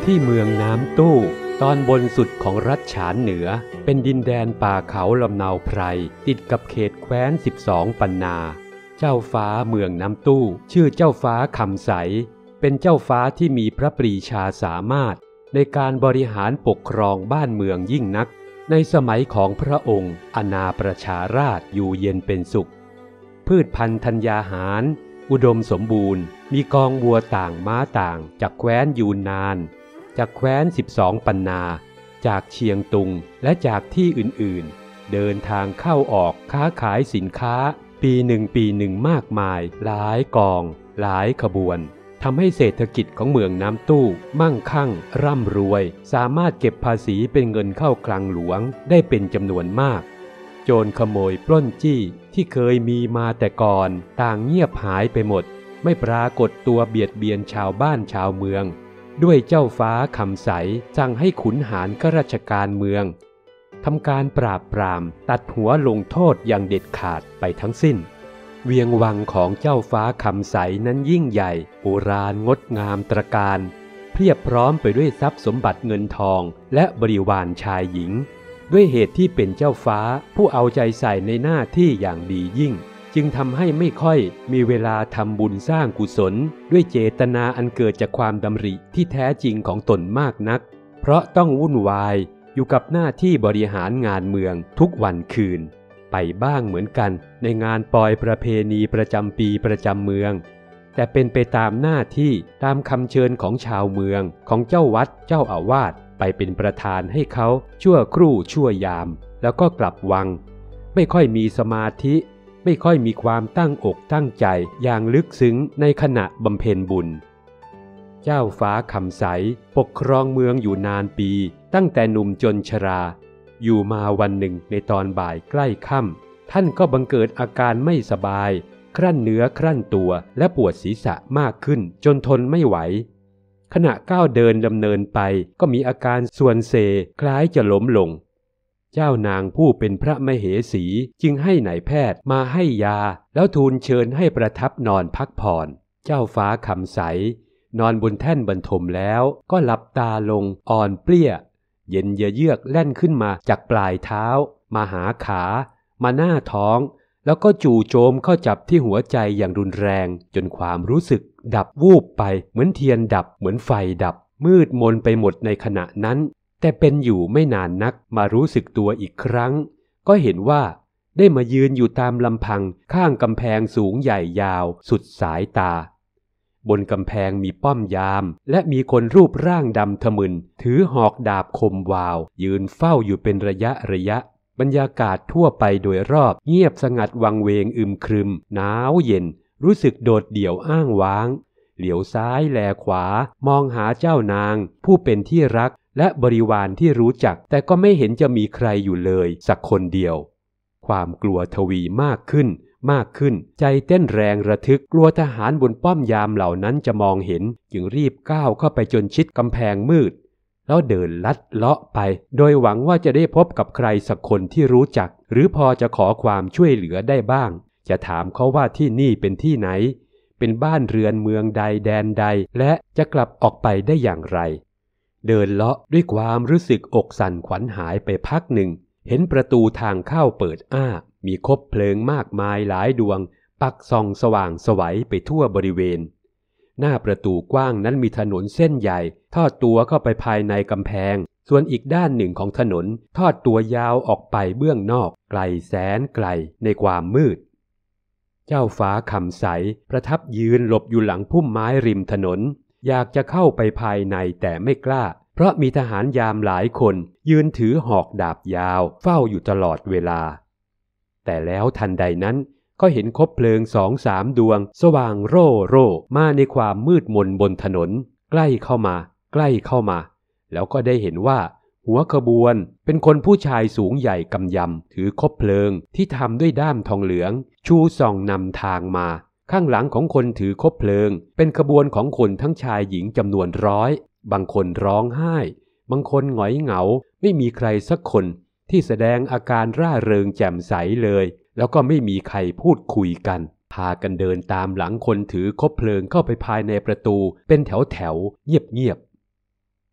ที่เมืองน้ำตู้ตอนบนสุดของรัฐฉานเหนือเป็นดินแดนป่าเขาลำเนาไพรติดกับเขตแคว้น12 ปันนาเจ้าฟ้าเมืองน้ำตู้ชื่อเจ้าฟ้าคำใสเป็นเจ้าฟ้าที่มีพระปรีชาสามารถในการบริหารปกครองบ้านเมืองยิ่งนักในสมัยของพระองค์อาณาประชาราษฎร์อยู่เย็นเป็นสุขพืชพันธุ์ธัญญาหารอุดมสมบูรณ์มีกองวัวต่างม้าต่างจากแคว้นยูนนานจากแคว้น12 ปันนาจากเชียงตุงและจากที่อื่นๆเดินทางเข้าออกค้าขายสินค้าปีหนึ่งมากมายหลายกองหลายขบวนทำให้เศรษฐกิจของเมืองน้ำตู้มั่งคั่งร่ำรวยสามารถเก็บภาษีเป็นเงินเข้าคลังหลวงได้เป็นจำนวนมากโจรขโมยปล้นจี้ที่เคยมีมาแต่ก่อนต่างเงียบหายไปหมดไม่ปรากฏตัวเบียดเบียนชาวบ้านชาวเมืองด้วยเจ้าฟ้าคำใสสั่งให้ขุนหารข้าราชการเมืองทำการปราบปรามตัดหัวลงโทษอย่างเด็ดขาดไปทั้งสิ้นเวียงวังของเจ้าฟ้าคำใสนั้นยิ่งใหญ่โบราณงดงามตระการเพียบพร้อมไปด้วยทรัพย์สมบัติเงินทองและบริวารชายหญิงด้วยเหตุที่เป็นเจ้าฟ้าผู้เอาใจใส่ในหน้าที่อย่างดียิ่งจึงทำให้ไม่ค่อยมีเวลาทำบุญสร้างกุศลด้วยเจตนาอันเกิดจากความดำริที่แท้จริงของตนมากนักเพราะต้องวุ่นวายอยู่กับหน้าที่บริหารงานเมืองทุกวันคืนไปบ้างเหมือนกันในงานปอยประเพณีประจำปีประจำเมืองแต่เป็นไปตามหน้าที่ตามคำเชิญของชาวเมืองของเจ้าวัดเจ้าอาวาสไปเป็นประธานให้เขาชั่วครู่ชั่วยามแล้วก็กลับวังไม่ค่อยมีสมาธิไม่ค่อยมีความตั้งอกตั้งใจอย่างลึกซึ้งในขณะบำเพ็ญบุญเจ้าฟ้าคำใสปกครองเมืองอยู่นานปีตั้งแต่หนุ่มจนชราอยู่มาวันหนึ่งในตอนบ่ายใกล้ค่ำท่านก็บังเกิดอาการไม่สบายครั่นเนื้อครั่นตัวและปวดศีรษะมากขึ้นจนทนไม่ไหวขณะก้าวเดินดำเนินไปก็มีอาการส่วนเซคล้ายจะล้มลงเจ้านางผู้เป็นพระมเหสีจึงให้นายแพทย์มาให้ยาแล้วทูลเชิญให้ประทับนอนพักผ่อนเจ้าฟ้าคำใสนอนบนแท่นบรรทมแล้วก็หลับตาลงอ่อนเปลี้ยเย็นเยือกแล่นขึ้นมาจากปลายเท้ามาหาขามาหน้าท้องแล้วก็จู่โจมเข้าจับที่หัวใจอย่างรุนแรงจนความรู้สึกดับวูบไปเหมือนเทียนดับเหมือนไฟดับมืดมนไปหมดในขณะนั้นแต่เป็นอยู่ไม่นานนักมารู้สึกตัวอีกครั้งก็เห็นว่าได้มายืนอยู่ตามลำพังข้างกำแพงสูงใหญ่ยาวสุดสายตาบนกำแพงมีป้อมยามและมีคนรูปร่างดำทะมึนถือหอกดาบคมวาวยืนเฝ้าอยู่เป็นระยะบรรยากาศทั่วไปโดยรอบเงียบสงัดวังเวงอึมครึมหนาวเย็นรู้สึกโดดเดี่ยวอ้างว้างเหลียวซ้ายแลขวามองหาเจ้านางผู้เป็นที่รักและบริวารที่รู้จักแต่ก็ไม่เห็นจะมีใครอยู่เลยสักคนเดียวความกลัวทวีมากขึ้นใจเต้นแรงระทึกกลัวทหารบนป้อมยามเหล่านั้นจะมองเห็นจึงรีบก้าวเข้าไปจนชิดกำแพงมืดแล้วเดินลัดเลาะไปโดยหวังว่าจะได้พบกับใครสักคนที่รู้จักหรือพอจะขอความช่วยเหลือได้บ้างจะถามเขาว่าที่นี่เป็นที่ไหนเป็นบ้านเรือนเมืองใดแดนใดและจะกลับออกไปได้อย่างไรเดินเลาะด้วยความรู้สึกอกสั่นขวัญหายไปพักหนึ่งเห็นประตูทางเข้าเปิดอ้ามีคบเพลิงมากมายหลายดวงปักส่องสว่างไสวไปทั่วบริเวณหน้าประตูกว้างนั้นมีถนนเส้นใหญ่ทอดตัวเข้าไปภายในกำแพงส่วนอีกด้านหนึ่งของถนนทอดตัวยาวออกไปเบื้องนอกไกลแสนไกลในความมืดเจ้าฟ้าคำใสประทับยืนหลบอยู่หลังพุ่มไม้ริมถนนอยากจะเข้าไปภายในแต่ไม่กล้าเพราะมีทหารยามหลายคนยืนถือหอกดาบยาวเฝ้าอยู่ตลอดเวลาแต่แล้วทันใดนั้นก็เห็นคบเพลิง2-3 ดวงสว่างโร่มาในความมืดมนบนถนนใกล้เข้ามาแล้วก็ได้เห็นว่าหัวขบวนเป็นคนผู้ชายสูงใหญ่กำยำถือคบเพลิงที่ทำด้วยด้ามทองเหลืองชูส่องนำทางมาข้างหลังของคนถือคบเพลิงเป็นขบวนของคนทั้งชายหญิงจำนวน100บางคนร้องไห้บางคนหงอยเหงาไม่มีใครสักคนที่แสดงอาการร่าเริงแจ่มใสเลยแล้วก็ไม่มีใครพูดคุยกันพากันเดินตามหลังคนถือคบเพลิงเข้าไปภายในประตูเป็นแถวเงียบ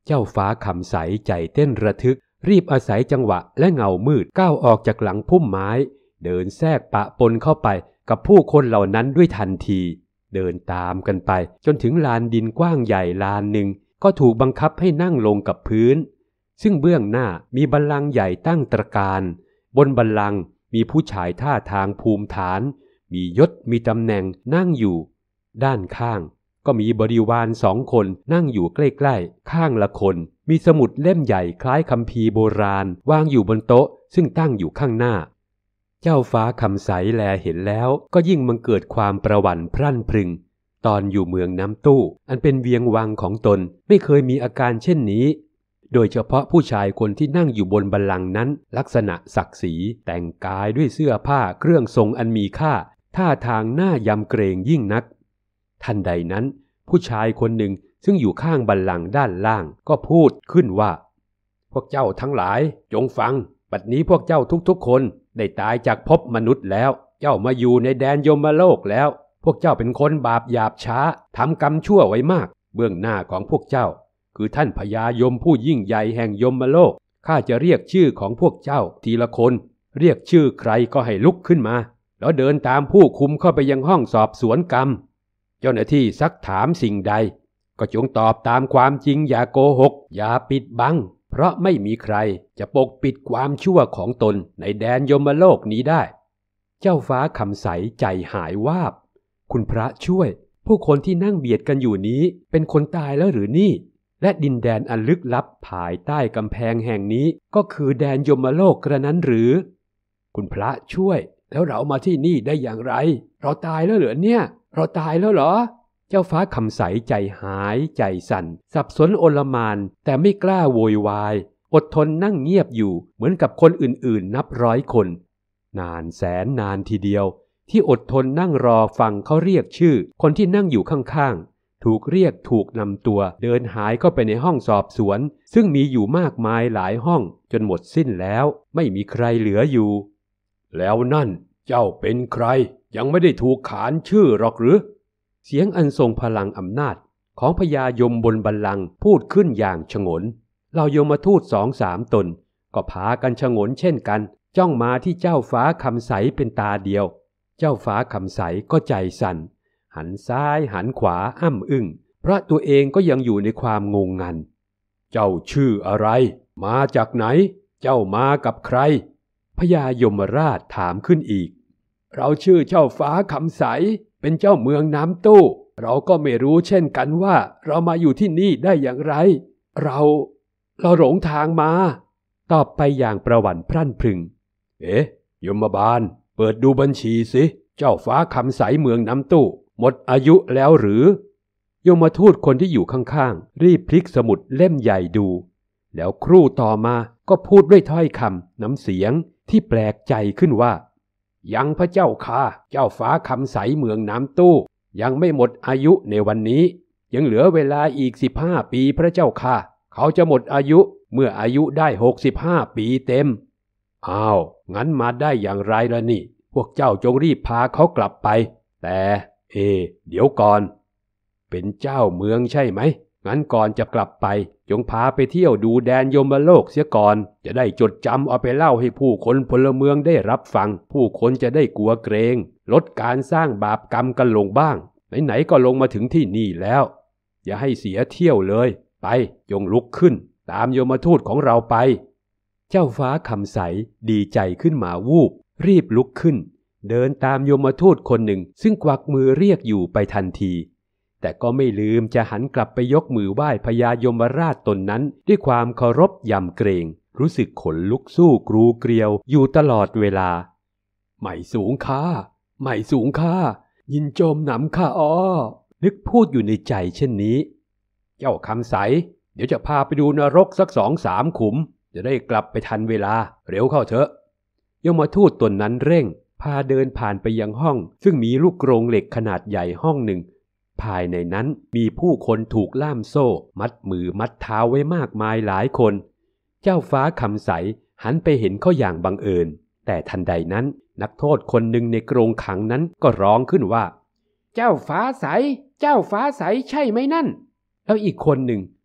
เจ้าฟ้าคำใสใจเต้นระทึกรีบอาศัยจังหวะและเงามืดก้าวออกจากหลังพุ่มไม้เดินแทรกปะปนเข้าไปกับผู้คนเหล่านั้นด้วยทันทีเดินตามกันไปจนถึงลานดินกว้างใหญ่ลานหนึ่งก็ถูกบังคับให้นั่งลงกับพื้นซึ่งเบื้องหน้ามีบัลลังก์ใหญ่ตั้งตระการบนบัลลังก์มีผู้ชายท่าทางภูมิฐานมียศมีตำแหน่งนั่งอยู่ด้านข้างก็มีบริวาร2 คนนั่งอยู่ใกล้ๆข้างละคนมีสมุดเล่มใหญ่คล้ายคัมภีร์โบราณวางอยู่บนโต๊ะซึ่งตั้งอยู่ข้างหน้าเจ้าฟ้าคำใสแลเห็นแล้วก็ยิ่งบังเกิดความประหวั่นพรั่นพรึงตอนอยู่เมืองน้ำตู้อันเป็นเวียงวังของตนไม่เคยมีอาการเช่นนี้โดยเฉพาะผู้ชายคนที่นั่งอยู่บนบัลลังก์นั้นลักษณะศักดิ์ศรีแต่งกายด้วยเสื้อผ้าเครื่องทรงอันมีค่าท่าทางน่ายำเกรงยิ่งนักทันใดนั้นผู้ชายคนหนึ่งซึ่งอยู่ข้างบัลลังก์ด้านล่างก็พูดขึ้นว่าพวกเจ้าทั้งหลายจงฟังบัดนี้พวกเจ้าทุกๆคนได้ตายจากภพมนุษย์แล้วเจ้ามาอยู่ในแดนยมโลกแล้วพวกเจ้าเป็นคนบาปหยาบช้าทำกรรมชั่วไว้มากเบื้องหน้าของพวกเจ้าคือท่านพญายมผู้ยิ่งใหญ่แห่งยมโลกข้าจะเรียกชื่อของพวกเจ้าทีละคนเรียกชื่อใครก็ให้ลุกขึ้นมาแล้วเดินตามผู้คุมเข้าไปยังห้องสอบสวนกรรมเจ้าหน้าที่ซักถามสิ่งใดก็จงตอบตามความจริงอย่าโกหกอย่าปิดบังเพราะไม่มีใครจะปกปิดความชั่วของตนในแดนยมโลกนี้ได้เจ้าฟ้าคำใสใจหายวาบคุณพระช่วยผู้คนที่นั่งเบียดกันอยู่นี้เป็นคนตายแล้วหรือนี่และดินแดนอันลึกลับภายใต้กำแพงแห่งนี้ก็คือแดนยมโลกกระนั้นหรือคุณพระช่วยแล้วเรามาที่นี่ได้อย่างไรเราตายแล้วเหรอเนี่ยเราตายแล้วเหรอเจ้าฟ้าคำใสใจหายใจสั่นสับสนโอลหม่านแต่ไม่กล้าโวยวายอดทนนั่งเงียบอยู่เหมือนกับคนอื่นๆนับร้อยคนนานแสนนานทีเดียวที่อดทนนั่งรอฟังเขาเรียกชื่อคนที่นั่งอยู่ข้างๆถูกเรียกถูกนำตัวเดินหายเข้าไปในห้องสอบสวนซึ่งมีอยู่มากมายหลายห้องจนหมดสิ้นแล้วไม่มีใครเหลืออยู่แล้วนั่นเจ้าเป็นใครยังไม่ได้ถูกขานชื่อหรอกหรือเสียงอันทรงพลังอำนาจของพญายมบนบัลลังก์พูดขึ้นอย่างฉงนเหล่ายมทูต2-3 ตนก็พากันฉงนเช่นกันจ้องมาที่เจ้าฟ้าคำใสเป็นตาเดียวเจ้าฟ้าคำใสก็ใจสั่นหันซ้ายหันขวาอ้ำอึ้งเพราะตัวเองก็ยังอยู่ในความงงงันเจ้าชื่ออะไรมาจากไหนเจ้ามากับใครพญายมราชถามขึ้นอีกเราชื่อเจ้าฟ้าคำใสเป็นเจ้าเมืองน้ำตู้เราก็ไม่รู้เช่นกันว่าเรามาอยู่ที่นี่ได้อย่างไรเราหลงทางมาตอบไปอย่างประหวั่นพรั่นพรึงยมบาลเปิดดูบัญชีสิเจ้าฟ้าคำใสเมืองน้ำตู้หมดอายุแล้วหรือยมทูตคนที่อยู่ข้างๆรีบพลิกสมุดเล่มใหญ่ดูแล้วครู่ต่อมาก็พูดด้วยถ้อยคำน้ำเสียงที่แปลกใจขึ้นว่ายังพระเจ้าค่ะเจ้าฟ้าคำใสเมืองน้ำตู้ยังไม่หมดอายุในวันนี้ยังเหลือเวลาอีก15 ปีพระเจ้าค่ะเขาจะหมดอายุเมื่ออายุได้65 ปีเต็มอ้าวงั้นมาได้อย่างไรล่ะนี่พวกเจ้าจงรีบพาเขากลับไปแต่เดี๋ยวก่อนเป็นเจ้าเมืองใช่ไหมงั้นก่อนจะกลับไปจงพาไปเที่ยวดูแดนยมโลกเสียก่อนจะได้จดจำเอาไปเล่าให้ผู้คนพลเมืองได้รับฟังผู้คนจะได้กลัวเกรงลดการสร้างบาปกรรมกันลงบ้างไหนๆก็ลงมาถึงที่นี่แล้วอย่าให้เสียเที่ยวเลยไปจงลุกขึ้นตามยมทูตของเราไปเจ้าฟ้าคำใสดีใจขึ้นมาวูบรีบลุกขึ้นเดินตามยมทูตคนหนึ่งซึ่งกวักมือเรียกอยู่ไปทันทีแต่ก็ไม่ลืมจะหันกลับไปยกมือไหว้พญายมราชตนนั้นด้วยความเคารพยำเกรงรู้สึกขนลุกสู้กรูเกลียวอยู่ตลอดเวลาไม่สูงค่าไม่สูงค่ายินโจมหนำข้านึกพูดอยู่ในใจเช่นนี้เจ้าคำใสเดี๋ยวจะพาไปดูนรกสัก2-3 ขุมจะได้กลับไปทันเวลาเร็วเข้าเถอะยมทูตตนนั้นเร่งพาเดินผ่านไปยังห้องซึ่งมีลูกกรงเหล็กขนาดใหญ่ห้องหนึ่งภายในนั้นมีผู้คนถูกล่ามโซ่มัดมือมัดเท้าไว้มากมายหลายคนเจ้าฟ้าคำใสหันไปเห็นเขาอย่างบังเอิญแต่ทันใดนั้นนักโทษคนหนึ่งในกรงขังนั้นก็ร้องขึ้นว่าเจ้าฟ้าใสเจ้าฟ้าใสใช่ไหมนั่นแล้วอีกคนหนึ่ง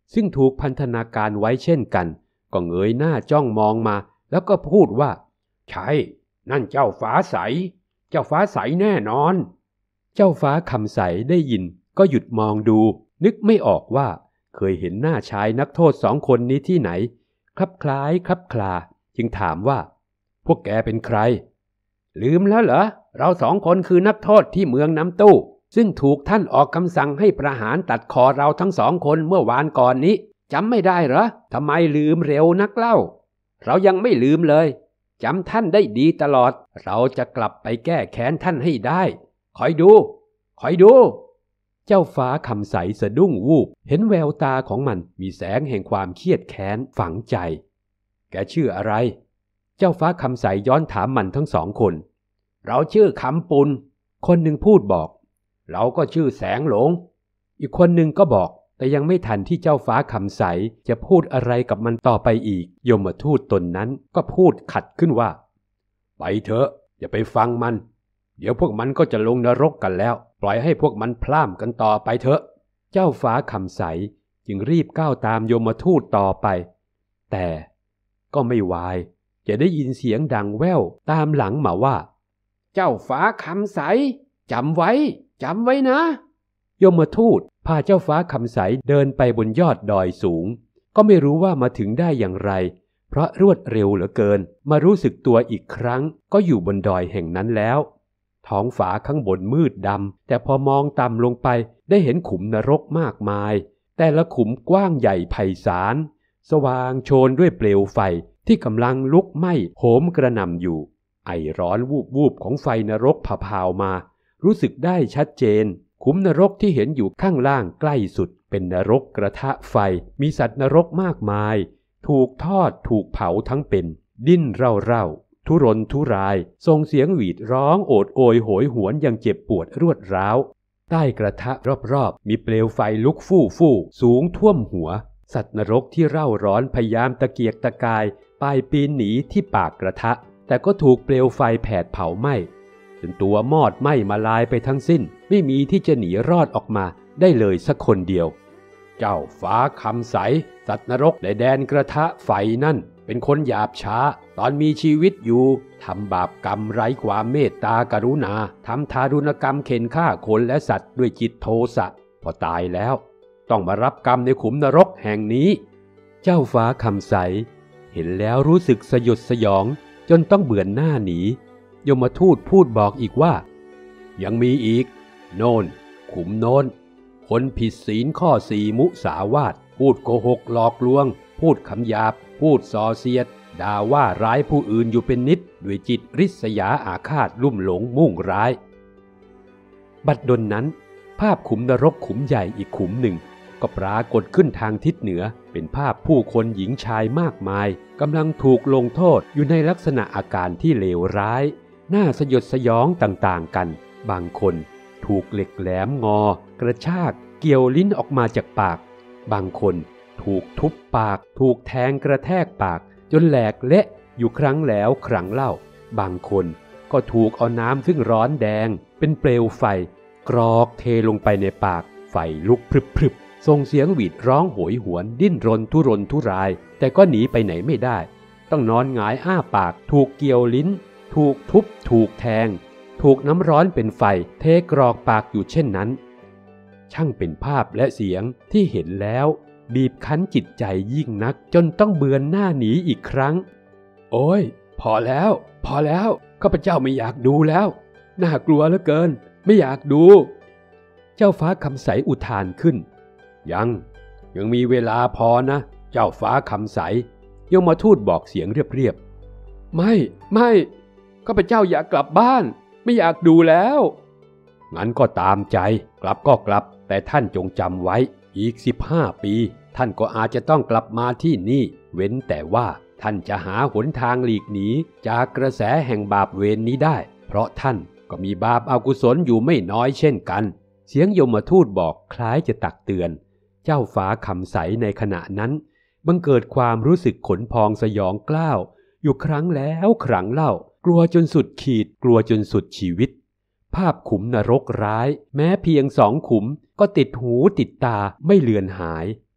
ซึ่งถูกพันธนาการไว้เช่นกันก็เงยหน้าจ้องมองมาแล้วก็พูดว่าใช่นั่นเจ้าฟ้าใสเจ้าฟ้าใสแน่นอนเจ้าฟ้าคำใสได้ยินก็หยุดมองดูนึกไม่ออกว่าเคยเห็นหน้าชายนักโทษ2 คนนี้ที่ไหนคลับคล้ายคลับคลาจึงถามว่าพวกแกเป็นใครลืมแล้วเหรอเรา2 คนคือนักโทษที่เมืองน้ำตู้ซึ่งถูกท่านออกคำสั่งให้ประหารตัดคอเราทั้ง2 คนเมื่อวานก่อนนี้จำไม่ได้เหรอทำไมลืมเร็วนักเล่าเรายังไม่ลืมเลยจำท่านได้ดีตลอดเราจะกลับไปแก้แค้นท่านให้ได้คอยดูเจ้าฟ้าคำใสสะดุ้งวูบเห็นแววตาของมันมีแสงแห่งความเครียดแค้นฝังใจแกชื่ออะไรเจ้าฟ้าคำใสย้อนถามมันทั้ง2 คนเราชื่อคำปุณคนหนึ่งพูดบอกเราก็ชื่อแสงหลงอีกคนหนึ่งก็บอกแต่ยังไม่ทันที่เจ้าฟ้าคำใสจะพูดอะไรกับมันต่อไปอีกยมทูตตนนั้นก็พูดขัดขึ้นว่าไปเถอะอย่าไปฟังมันเดี๋ยวพวกมันก็จะลงนรกกันแล้วปล่อยให้พวกมันพล่ามกันต่อไปเถอะเจ้าฟ้าคำใสจึงรีบก้าวตามยมทูตต่อไปแต่ก็ไม่วายจะได้ยินเสียงดังแว่วตามหลังมาว่าเจ้าฟ้าคำใสจำไว้นะยมทูตพาเจ้าฟ้าคำใสเดินไปบนยอดดอยสูงก็ไม่รู้ว่ามาถึงได้อย่างไรเพราะรวดเร็วเหลือเกินมารู้สึกตัวอีกครั้งก็อยู่บนดอยแห่งนั้นแล้วท้องฟ้าข้างบนมืดดำแต่พอมองต่ำลงไปได้เห็นขุมนรกมากมายแต่ละขุมกว้างใหญ่ไพศาลสว่างโชนด้วยเปลวไฟที่กำลังลุกไหม้โหมกระหน่ำอยู่ไอร้อนวูบของไฟนรกพาวมารู้สึกได้ชัดเจนขุมนรกที่เห็นอยู่ข้างล่างใกล้สุดเป็นนรกกระทะไฟมีสัตว์นรกมากมายถูกทอดถูกเผาทั้งเป็นดิ้นเร่าทุรนทุรายส่งเสียงหวีดร้องโอดโอยโหยหวนอย่างเจ็บปวดรวดร้าวใต้กระทะรอบๆมีเปลวไฟลุกฟู่สูงท่วมหัวสัตว์นรกที่เร่าร้อนพยายามตะเกียกตะกายป่ายปีนหนีที่ปากกระทะแต่ก็ถูกเปลวไฟแผดเผาไหม้จนตัวมอดไหม้มาลายไปทั้งสิ้นไม่มีที่จะหนีรอดออกมาได้เลยสักคนเดียวเจ้าฟ้าคำใสสัตว์นรกในแดนกระทะไฟนั่นเป็นคนหยาบช้าตอนมีชีวิตอยู่ทำบาปกรรมไร้ความเมตตากรุณาทำทารุณกรรมเข็นฆ่าคนและสัตว์ด้วยจิตโทสะพอตายแล้วต้องมารับกรรมในขุมนรกแห่งนี้เจ้าฟ้าคำใสเห็นแล้วรู้สึกสยดสยองจนต้องเบือนหน้าหนียมทูตพูดบอกอีกว่ายังมีอีกโน่นขุมโน้นคนผิดศีลข้อ4มุสาวาทพูดโกหกหลอกลวงพูดคำหยาบพูดส่อเสียดด่าว่าร้ายผู้อื่นอยู่เป็นนิดด้วยจิตริษยาอาฆาตลุ่มหลงมุ่งร้ายบัดดลนั้นภาพขุมนรกขุมใหญ่อีกขุมหนึ่งก็ปรากฏขึ้นทางทิศเหนือเป็นภาพผู้คนหญิงชายมากมายกำลังถูกลงโทษอยู่ในลักษณะอาการที่เลวร้ายน่าสยดสยองต่างๆกันบางคนถูกเหล็กแหลมงอกระชากเกี่ยวลิ้นออกมาจากปากบางคนถูกทุบปากถูกแทงกระแทกปากจนแหลกเละอยู่ครั้งแล้วครั้งเล่าบางคนก็ถูกเอาน้ำซึ่งร้อนแดงเป็นเปลวไฟกรอกเทลงไปในปากไฟลุกพรึบส่งเสียงหวีดร้องโหยหวนดิ้นรนทุรนทุรายแต่ก็หนีไปไหนไม่ได้ต้องนอนหงายอ้าปากถูกเกี่ยวลิ้นถูกทุบถูกแทงถูกน้ำร้อนเป็นไฟเทกรอกปากอยู่เช่นนั้นช่างเป็นภาพและเสียงที่เห็นแล้วบีบคั้นจิตใจยิ่งนักจนต้องเบือนหน้าหนีอีกครั้งโอ้ยพอแล้วข้าพเจ้าไม่อยากดูแล้วน่ากลัวเหลือเกินไม่อยากดูเจ้าฟ้าคำใสอุทานขึ้นยังมีเวลาพอนะเจ้าฟ้าคำใสยมทูตบอกเสียงเรียบๆไม่ข้าพเจ้าอยากกลับบ้านไม่อยากดูแล้วงั้นก็ตามใจกลับก็กลับแต่ท่านจงจำไว้อีก15 ปีท่านก็อาจจะต้องกลับมาที่นี่เว้นแต่ว่าท่านจะหาหนทางหลีกหนีจากกระแสแห่งบาปเวรนี้ได้เพราะท่านก็มีบาปอกุศลอยู่ไม่น้อยเช่นกันเสียงยมทูตบอกคล้ายจะตักเตือนเจ้าฟ้าคำใสในขณะนั้นบังเกิดความรู้สึกขนพองสยองกล้าวอยู่ครั้งแล้วครั้งเล่ากลัวจนสุดขีดกลัวจนสุดชีวิตภาพขุมนรกร้ายแม้เพียง2 ขุมก็ติดหูติดตาไม่เลือนหาย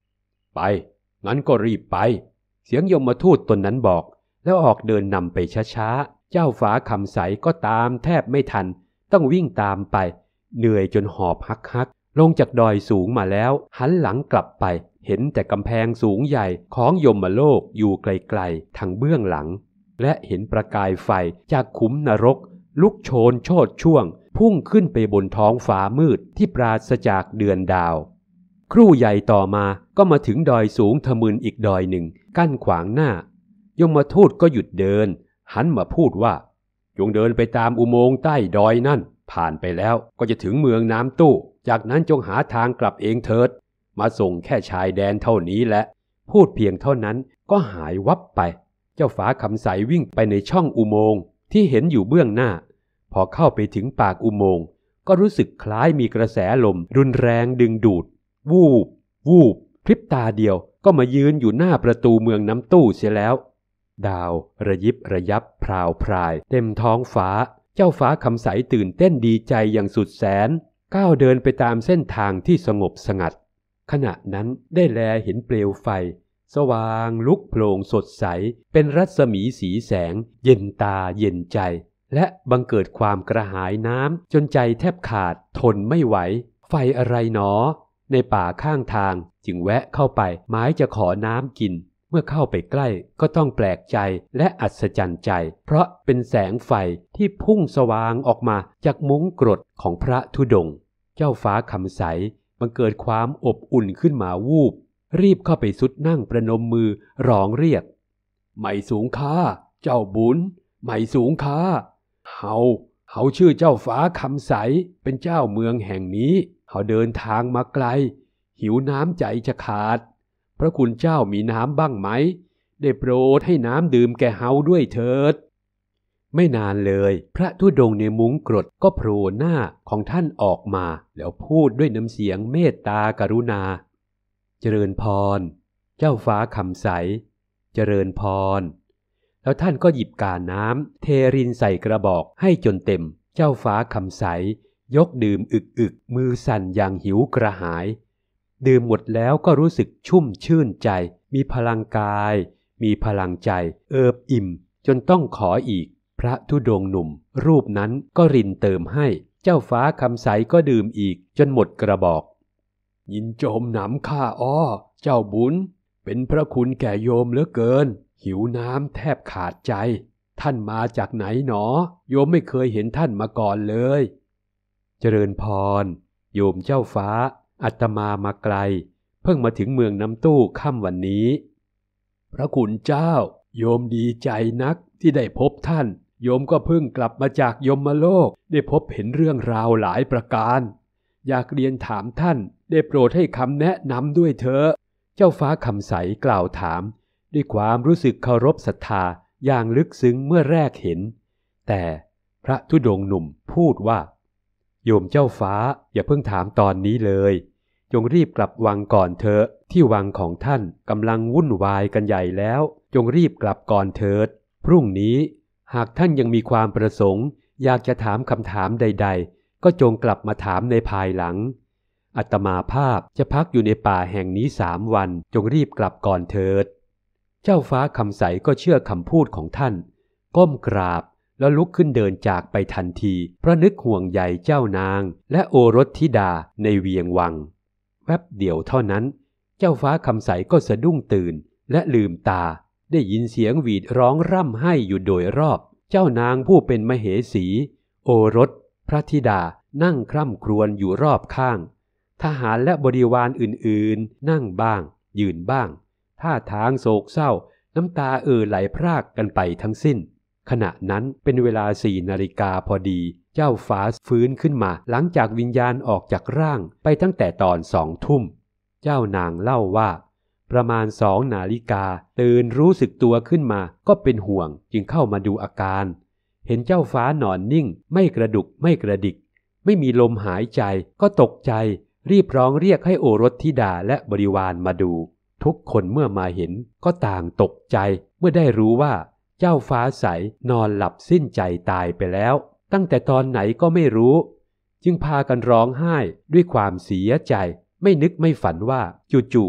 ไปงั้นก็รีบไปเสียงยมทูตตนนั้นบอกแล้วออกเดินนำไปช้าๆเจ้าฟ้าคำใสก็ตามแทบไม่ทันต้องวิ่งตามไปเหนื่อยจนหอบฮักลงจากดอยสูงมาแล้วหันหลังกลับไปเห็นแต่กำแพงสูงใหญ่ของยมโลกอยู่ไกลๆทางเบื้องหลังและเห็นประกายไฟจากขุมนรกลุกโชนโชติช่วงพุ่งขึ้นไปบนท้องฟ้ามืดที่ปราศจากเดือนดาวครู่ใหญ่ต่อมาก็มาถึงดอยสูงทะมึนอีกดอยหนึ่งกั้นขวางหน้ายมทูตก็หยุดเดินหันมาพูดว่าจงเดินไปตามอุโมงค์ใต้ดอยนั่นผ่านไปแล้วก็จะถึงเมืองน้ำตู้จากนั้นจงหาทางกลับเองเถิดมาส่งแค่ชายแดนเท่านี้แหละพูดเพียงเท่านั้นก็หายวับไปเจ้าฟ้าคำใสวิ่งไปในช่องอุโมงค์ที่เห็นอยู่เบื้องหน้าพอเข้าไปถึงปากอุโมงค์ก็รู้สึกคล้ายมีกระแสลมรุนแรงดึงดูดวูบวูบพริบตาเดียวก็มายืนอยู่หน้าประตูเมืองน้ำตู้เสียแล้วดาวระยิบระยับพราวพรายเต็มท้องฟ้าเจ้าฟ้าคำใสตื่นเต้นดีใจอย่างสุดแสนก้าวเดินไปตามเส้นทางที่สงบสงัดขณะนั้นได้แลเห็นเปลวไฟสว่างลุกโผล่สดใสเป็นรัศมีสีแสงเย็นตาเย็นใจและบังเกิดความกระหายน้ำจนใจแทบขาดทนไม่ไหวไฟอะไรหนอในป่าข้างทางจึงแวะเข้าไปหมายจะขอน้ำกินเมื่อเข้าไปใกล้ก็ต้องแปลกใจและอัศจรรย์ใจเพราะเป็นแสงไฟที่พุ่งสว่างออกมาจากมุ้งกรดของพระธุดงค์เจ้าฟ้าคำใสบังเกิดความอบอุ่นขึ้นมาวูบรีบเข้าไปสุดนั่งประนมมือร้องเรียกไม่สูงค่าเจ้าบุญไม่สูงค่าเฮาชื่อเจ้าฟ้าคำใสเป็นเจ้าเมืองแห่งนี้เฮาเดินทางมาไกลหิวน้ำใจจะขาดพระคุณเจ้ามีน้ำบ้างไหมได้โปรดให้น้ำดื่มแก่เฮาด้วยเถิดไม่นานเลยพระธุดงค์ในมุ้งกรดก็โผล่หน้าของท่านออกมาแล้วพูดด้วยน้ำเสียงเมตตากรุณาเจริญพรเจ้าฟ้าคำใสเจริญพรแล้วท่านก็หยิบกาน้ำเทรินใส่กระบอกให้จนเต็มเจ้าฟ้าคำใสยกดื่มอึกมือสั่นอย่างหิวกระหายดื่มหมดแล้วก็รู้สึกชุ่มชื่นใจมีพลังกายมีพลังใจเอิบอิ่มจนต้องขออีกพระธุดงค์หนุ่มรูปนั้นก็รินเติมให้เจ้าฟ้าคำใสก็ดื่มอีกจนหมดกระบอกยินโจมหนำข้าอ้อเจ้าบุญเป็นพระคุณแก่โยมเหลือเกินหิวน้ำแทบขาดใจท่านมาจากไหนหนอโยมไม่เคยเห็นท่านมาก่อนเลยเจริญพรโยมเจ้าฟ้าอาตมาไกลเพิ่งมาถึงเมืองน้ำตู้ค่ำวันนี้พระคุณเจ้าโยมดีใจนักที่ได้พบท่านโยมก็เพิ่งกลับมาจากยมโลกได้พบเห็นเรื่องราวหลายประการอยากเรียนถามท่านได้โปรดให้คำแนะนำด้วยเถอะเจ้าฟ้าคำใสกล่าวถามด้วยความรู้สึกเคารพศรัทธาอย่างลึกซึ้งเมื่อแรกเห็นแต่พระธุดงค์หนุ่มพูดว่าโยมเจ้าฟ้าอย่าเพิ่งถามตอนนี้เลยจงรีบกลับวังก่อนเถอะที่วังของท่านกำลังวุ่นวายกันใหญ่แล้วจงรีบกลับก่อนเถิดพรุ่งนี้หากท่านยังมีความประสงค์อยากจะถามคำถามใดๆก็จงกลับมาถามในภายหลังอาตมาภาพจะพักอยู่ในป่าแห่งนี้3 วันจงรีบกลับก่อนเถิดเจ้าฟ้าคำใสก็เชื่อคำพูดของท่านก้มกราบแล้วลุกขึ้นเดินจากไปทันทีเพราะนึกห่วงใยเจ้านางและโอรสธิดาในเวียงวังแวบเดียวเท่านั้นเจ้าฟ้าคำใสก็สะดุ้งตื่นและลืมตาได้ยินเสียงหวีดร้องร่ำไห้อยู่โดยรอบเจ้านางผู้เป็นมเหสีโอรสพระธิดานั่งคร่ำครวญอยู่รอบข้างทหารและบริวารอื่นๆนั่งบ้างยืนบ้างท่าทางโศกเศร้าน้ำตาไหลพรากกันไปทั้งสิ้นขณะนั้นเป็นเวลา4 นาฬิกาพอดีเจ้าฟ้าฟื้นขึ้นมาหลังจากวิญญาณออกจากร่างไปตั้งแต่ตอน2 ทุ่มเจ้านางเล่าว่าประมาณ2 นาฬิกาตื่นรู้สึกตัวขึ้นมาก็เป็นห่วงจึงเข้ามาดูอาการเห็นเจ้าฟ้านอนนิ่งไม่กระดุกไม่กระดิกไม่มีลมหายใจก็ตกใจรีบร้องเรียกให้โอรสธิดาและบริวารมาดูทุกคนเมื่อมาเห็นก็ต่างตกใจเมื่อได้รู้ว่าเจ้าฟ้าใสนอนหลับสิ้นใจตายไปแล้วตั้งแต่ตอนไหนก็ไม่รู้จึงพากันร้องไห้ด้วยความเสียใจไม่นึกไม่ฝันว่าจู่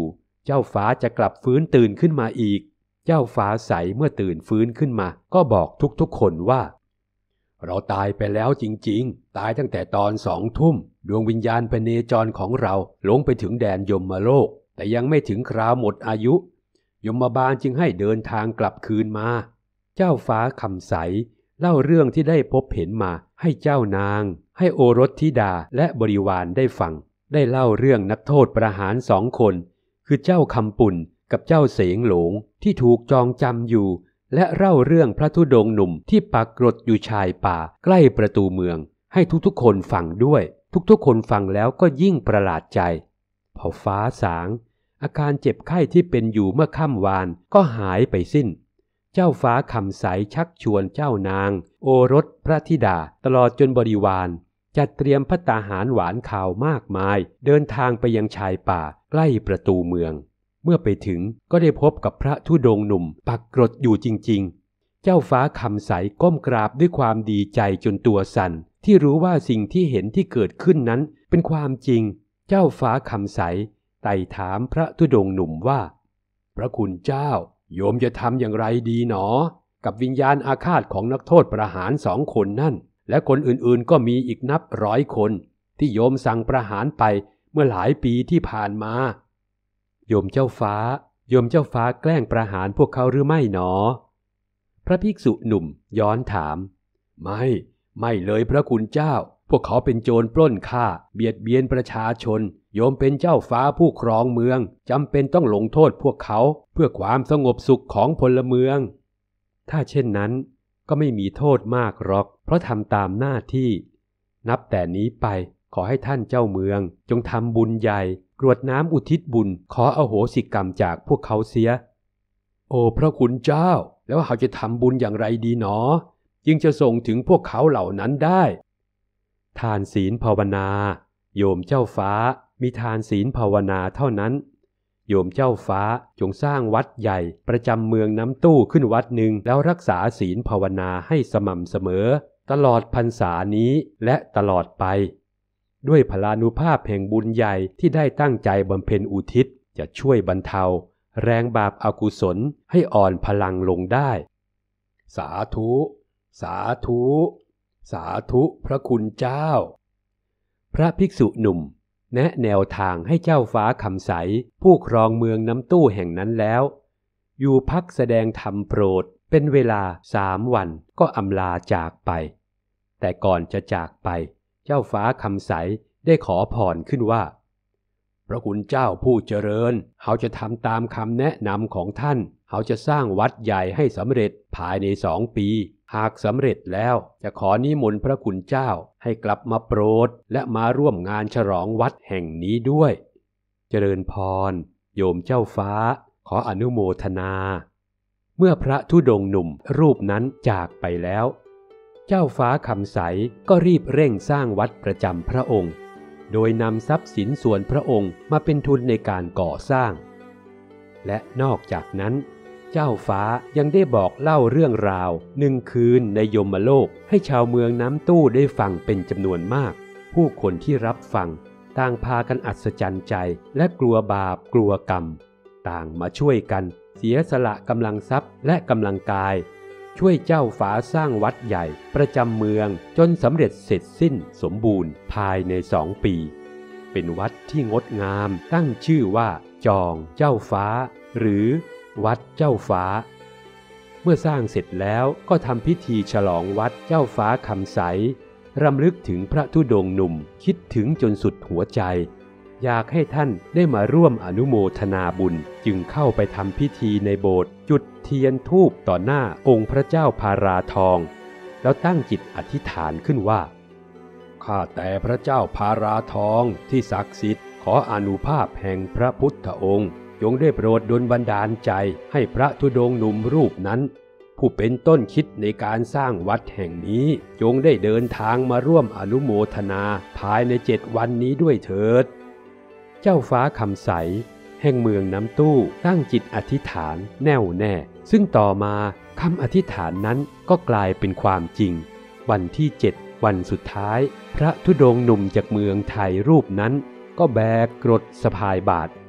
เจ้าฟ้าจะกลับฟื้นตื่นขึ้นมาอีกเจ้าฟ้าใสเมื่อตื่นฟื้นขึ้นมาก็บอกทุกๆคนว่าเราตายไปแล้วจริงๆตายตั้งแต่ตอน2 ทุ่มดวงวิญญาณพเนจรของเราลงไปถึงแดนยมโลกแต่ยังไม่ถึงคราวหมดอายุยมบาลจึงให้เดินทางกลับคืนมาเจ้าฟ้าคำใสเล่าเรื่องที่ได้พบเห็นมาให้เจ้านางให้โอรสธิดาและบริวารได้ฟังได้เล่าเรื่องนักโทษประหาร2 คนคือเจ้าคำปุ่นกับเจ้าเสงหลงที่ถูกจองจำอยู่และเล่าเรื่องพระธุดงค์หนุ่มที่ปรากฏอยู่ชายป่าใกล้ประตูเมืองให้ทุกๆคนฟังด้วยทุกๆคนฟังแล้วก็ยิ่งประหลาดใจพอฟ้าสางอาการเจ็บไข้ที่เป็นอยู่เมื่อค่ำวานก็หายไปสิ้นเจ้าฟ้าคำใสชักชวนเจ้านางโอรสพระธิดาตลอดจนบริวารจัดเตรียมภัตตาหารหวานข่าวมากมายเดินทางไปยังชายป่าใกล้ประตูเมืองเมื่อไปถึงก็ได้พบกับพระธุดงค์หนุ่มปรากฏอยู่จริงๆเจ้าฟ้าคำใสก้มกราบด้วยความดีใจจนตัวสั่นที่รู้ว่าสิ่งที่เห็นที่เกิดขึ้นนั้นเป็นความจริงเจ้าฟ้าคำใสไต่ถามพระธุดงค์หนุ่มว่าพระคุณเจ้าโยมจะทำอย่างไรดีหนอกับวิญญาณอาฆาตของนักโทษประหาร2 คนนั่นและคนอื่นๆก็มีอีกนับ100 คนที่โยมสั่งประหารไปเมื่อหลายปีที่ผ่านมาโยมเจ้าฟ้าแกล้งประหารพวกเขาหรือไม่หนอพระภิกษุหนุ่มย้อนถามไม่เลยพระคุณเจ้าพวกเขาเป็นโจรปล้นฆ่าเบียดเบียนประชาชนโยมเป็นเจ้าฟ้าผู้ครองเมืองจำเป็นต้องลงโทษพวกเขาเพื่อความสงบสุขของพลเมืองถ้าเช่นนั้นก็ไม่มีโทษมากหรอกเพราะทำตามหน้าที่นับแต่นี้ไปขอให้ท่านเจ้าเมืองจงทำบุญใหญ่กรวดน้ำอุทิศบุญขออโหสิกรรมจากพวกเขาเสียโอ้พระคุณเจ้าแล้วเขาจะทำบุญอย่างไรดีหนอจึงจะส่งถึงพวกเขาเหล่านั้นได้ทานศีลภาวนาโยมเจ้าฟ้ามีทานศีลภาวนาเท่านั้นโยมเจ้าฟ้าจงสร้างวัดใหญ่ประจำเมืองน้ำตู้ขึ้นวัดหนึ่งแล้วรักษาศีลภาวนาให้สม่ำเสมอตลอดพรรษานี้และตลอดไปด้วยพลานุภาพแห่งบุญใหญ่ที่ได้ตั้งใจบำเพ็ญอุทิศจะช่วยบรรเทาแรงบาปอกุศลให้อ่อนพลังลงได้สาธุสาธุสาธุพระคุณเจ้าพระภิกษุหนุ่มแนะแนวทางให้เจ้าฟ้าคำใสผู้ครองเมืองน้ำตู้แห่งนั้นแล้วอยู่พักแสดงธรรมโปรดเป็นเวลา3 วันก็อำลาจากไปแต่ก่อนจะจากไปเจ้าฟ้าคำใสได้ขอพรขึ้นว่าพระคุณเจ้าผู้เจริญเขาจะทำตามคำแนะนำของท่านเขาจะสร้างวัดใหญ่ให้สำเร็จภายใน2 ปีหากสำเร็จแล้วจะขอนิมนต์พระคุณเจ้าให้กลับมาโปรดและมาร่วมงานฉลองวัดแห่งนี้ด้วยเจริญพรโยมเจ้าฟ้าขออนุโมทนาเมื่อพระธุดงค์หนุ่มรูปนั้นจากไปแล้วเจ้าฟ้าคำใสก็รีบเร่งสร้างวัดประจำพระองค์โดยนำทรัพย์สินส่วนพระองค์มาเป็นทุนในการก่อสร้างและนอกจากนั้นเจ้าฟ้ายังได้บอกเล่าเรื่องราว1 คืนในยมโลกให้ชาวเมืองน้ำตู้ได้ฟังเป็นจำนวนมากผู้คนที่รับฟังต่างพากันอัศจรรย์ใจและกลัวบาปกลัวกรรมต่างมาช่วยกันเสียสละกำลังทรัพย์และกำลังกายช่วยเจ้าฟ้าสร้างวัดใหญ่ประจำเมืองจนสำเร็จเสร็จสิ้นสมบูรณ์ภายใน2 ปีเป็นวัดที่งดงามตั้งชื่อว่าจองเจ้าฟ้าหรือวัดเจ้าฟ้าเมื่อสร้างเสร็จแล้วก็ทำพิธีฉลองวัดเจ้าฟ้าคำใสรำลึกถึงพระธุดงค์หนุ่มคิดถึงจนสุดหัวใจอยากให้ท่านได้มาร่วมอนุโมทนาบุญจึงเข้าไปทำพิธีในโบสถ์จุดเทียนธูปต่อหน้าองค์พระเจ้าพาราทองแล้วตั้งจิตอธิษฐานขึ้นว่าข้าแต่พระเจ้าพาราทองที่ศักดิ์สิทธิ์ขออานุภาพแห่งพระพุทธองค์จงได้โปรดดลบันดาลใจให้พระธุดงค์หนุ่มรูปนั้นผู้เป็นต้นคิดในการสร้างวัดแห่งนี้จงได้เดินทางมาร่วมอนุโมทนาภายใน7 วันนี้ด้วยเถิดเจ้าฟ้าคำใสแห่งเมืองน้ำตู้ตั้งจิตอธิษฐานแน่วแน่ซึ่งต่อมาคำอธิษฐานนั้นก็กลายเป็นความจริงวันที่7 วันสุดท้ายพระธุดงค์หนุ่มจากเมืองไทยรูปนั้นก็แบกกรดสะพายบาตร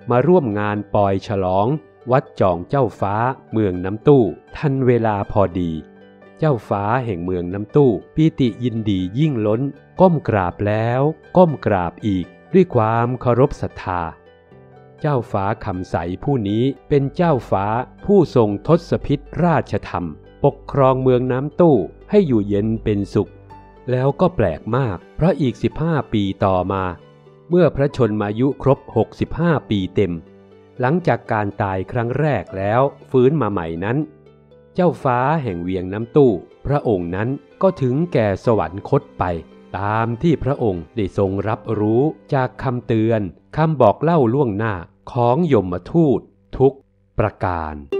มาร่วมงานปอยฉลองวัดจองเจ้าฟ้าเมืองน้ำตู้ทันเวลาพอดีเจ้าฟ้าแห่งเมืองน้ำตู้ปิติยินดียิ่งล้นก้มกราบแล้วก้มกราบอีกด้วยความเคารพศรัทธาเจ้าฟ้าคำใสผู้นี้เป็นเจ้าฟ้าผู้ทรงทศพิธราชธรรมปกครองเมืองน้ำตู้ให้อยู่เย็นเป็นสุขแล้วก็แปลกมากเพราะอีก15 ปีต่อมาเมื่อพระชนมายุครบ65 ปีเต็มหลังจากการตายครั้งแรกแล้วฟื้นมาใหม่นั้นเจ้าฟ้าแห่งเวียงน้ำตู้พระองค์นั้นก็ถึงแก่สวรรคตไปตามที่พระองค์ได้ทรงรับรู้จากคำเตือนคำบอกเล่าล่วงหน้าของยมทูตทุกประการ